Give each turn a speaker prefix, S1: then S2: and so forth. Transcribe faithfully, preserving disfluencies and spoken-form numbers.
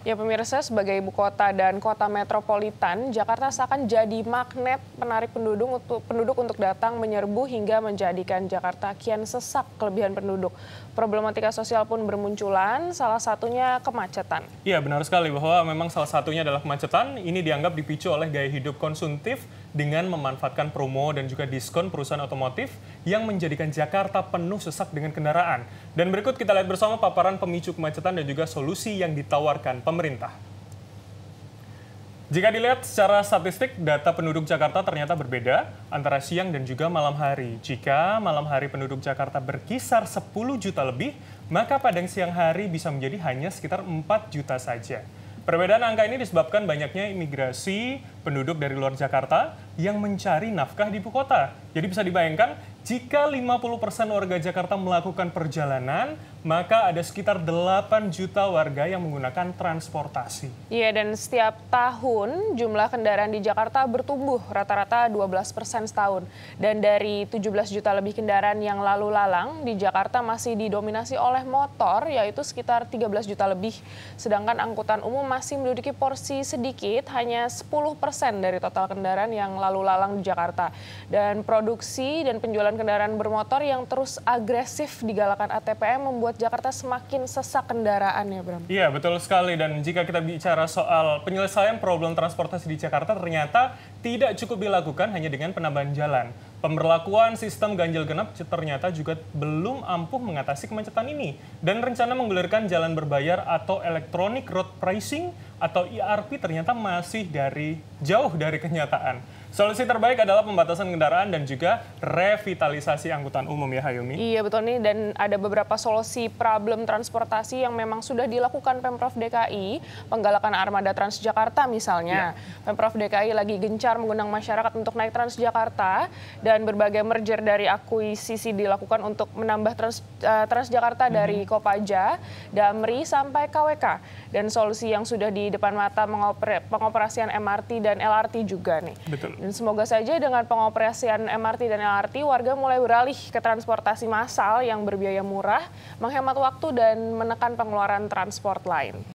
S1: Ya pemirsa, sebagai ibu kota dan kota metropolitan, Jakarta seakan jadi magnet penarik penduduk untuk penduduk untuk datang menyerbu hingga menjadikan Jakarta kian sesak kelebihan penduduk. Problematika sosial pun bermunculan, salah satunya kemacetan.
S2: Iya, benar sekali bahwa memang salah satunya adalah kemacetan. Ini dianggap dipicu oleh gaya hidup konsumtif dengan memanfaatkan promo dan juga diskon perusahaan otomotif yang menjadikan Jakarta penuh sesak dengan kendaraan. Dan berikut kita lihat bersama paparan pemicu kemacetan dan juga solusi yang ditawarkan pemerintah. Jika dilihat secara statistik, data penduduk Jakarta ternyata berbeda antara siang dan juga malam hari. Jika malam hari penduduk Jakarta berkisar sepuluh juta lebih, maka pada siang hari bisa menjadi hanya sekitar empat juta saja. Perbedaan angka ini disebabkan banyaknya imigrasi penduduk dari luar Jakarta yang mencari nafkah di ibu kota. Jadi bisa dibayangkan, jika lima puluh persen warga Jakarta melakukan perjalanan, maka ada sekitar delapan juta warga yang menggunakan transportasi.
S1: Iya, dan setiap tahun jumlah kendaraan di Jakarta bertumbuh rata-rata dua belas persen setahun. Dan dari tujuh belas juta lebih kendaraan yang lalu lalang, di Jakarta masih didominasi oleh motor, yaitu sekitar tiga belas juta lebih. Sedangkan angkutan umum masih menduduki porsi sedikit, hanya sepuluh persen dari total kendaraan yang lalu lalang di Jakarta. Dan produksi dan penjualan kendaraan bermotor yang terus agresif digalakan A T P M membuat Jakarta semakin sesak kendaraan ya, Bram.
S2: Iya, betul sekali. Dan jika kita bicara soal penyelesaian problem transportasi di Jakarta, ternyata tidak cukup dilakukan hanya dengan penambahan jalan. Pemberlakuan sistem ganjil genap ternyata juga belum ampuh mengatasi kemacetan ini. Dan rencana menggulirkan jalan berbayar atau electronic road pricing atau E R P ternyata masih dari jauh dari kenyataan. Solusi terbaik adalah pembatasan kendaraan dan juga revitalisasi angkutan umum ya, Hayumi.
S1: Iya betul nih, dan ada beberapa solusi problem transportasi yang memang sudah dilakukan Pemprov D K I, penggalakan armada Transjakarta misalnya. Ya. Pemprov D K I lagi gencar mengundang masyarakat untuk naik Transjakarta dan berbagai merger dari akuisisi dilakukan untuk menambah trans, uh, Transjakarta mm-hmm. dari Kopaja, Damri sampai K W K. Dan solusi yang sudah di depan mata mengoper, pengoperasian M R T dan L R T juga nih.
S2: Betul.
S1: Dan semoga saja dengan pengoperasian M R T dan L R T, warga mulai beralih ke transportasi massal yang berbiaya murah, menghemat waktu dan menekan pengeluaran transport lain.